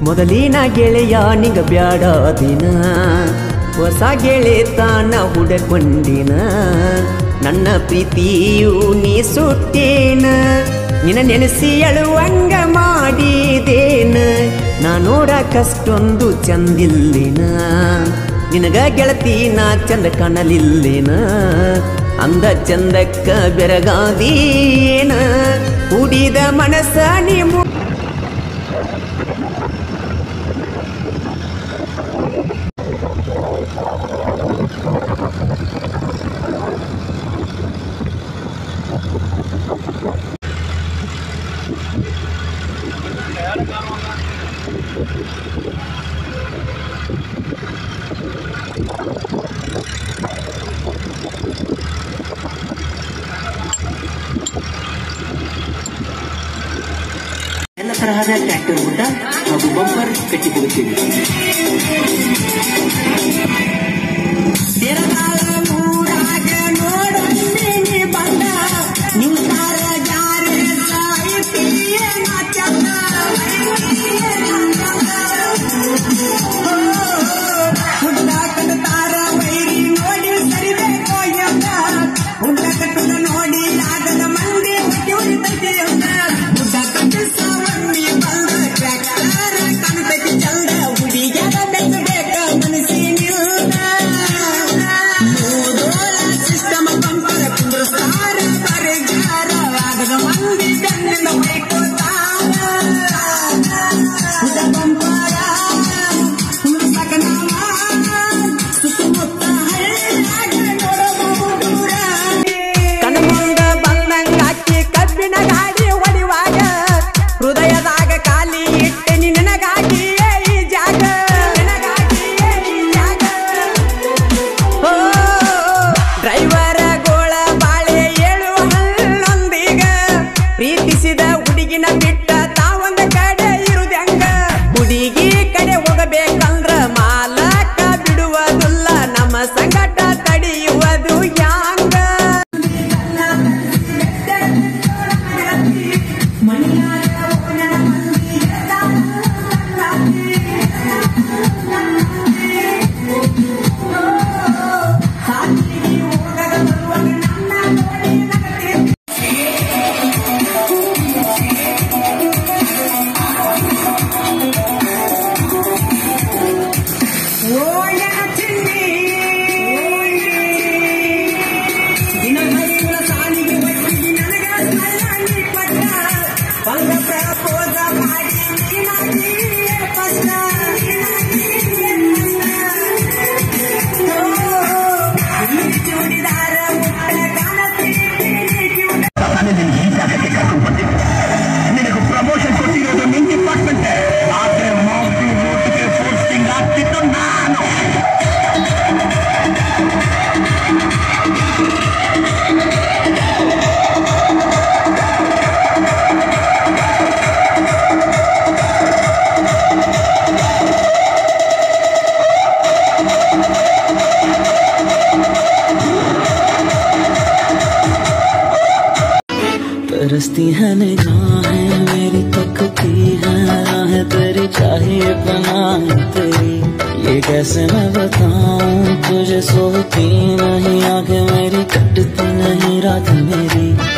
ಮೊದಲಿನ ಗೆಳೆಯ ನಿಗ ಬ್ಯಾಡ ದಿನ ಹೊಸ ಗೆಳೆತನ ಹುಡಕೊಂಡಿನ ನನ್ನ ಪ್ರೀತಿಯು ನೀ ಸುಟ್ಟೇನ ನಿನ್ನ ನೆನೆಸಿ ಅಳುವಂಗ ಮಾಡಿದೇನ ನಾ ನೋಡಕಷ್ಟೊಂದು ಚಂದಿಲ್ಲಿನ ನಿನಗ ಗೆಳತಿ ನಾ ಚಂದ ಕಾಣಲಿಲ್ಲಿನ ಅಂದ ಚಂದಕ್ಕ ಬೆರಗಾದೀನ ಕುಡಿದ ಮನಸ್ಸ ನೀವು ಎಲ್ಲ ತರಹದ ಟ್ರ್ಯಾಕ್ಟರ್ ಊಟ ಹಾಗೂ ಬಂಪರ್ ಕಟ್ಟಿಕೊಡುತ್ತೀವಿ. ಪ್ರೀತಿಸಿದ ಹುಡುಗಿನ ಬಿಟ್ಟ ತಾವೊಂದ ಕಡೆ ಇರುದಂಗ ಹುಡುಗಿ ಕಡೆ ಹೋಗಬೇಕಂದ್ರ ಮಾಲಕ ಬಿಡುವುದಿಲ್ಲ ನಮ್ಮ ಸಂಗಟ ತಡೆಯುವುದು ಯಾಂಗ तरसती है निगाहें मेरी तकती है राहें तेरी चाहिए पनाह तेरी ये कैसे मैं बताऊं तुझे सोती नहीं आंखें मेरी कटती नहीं रात मेरी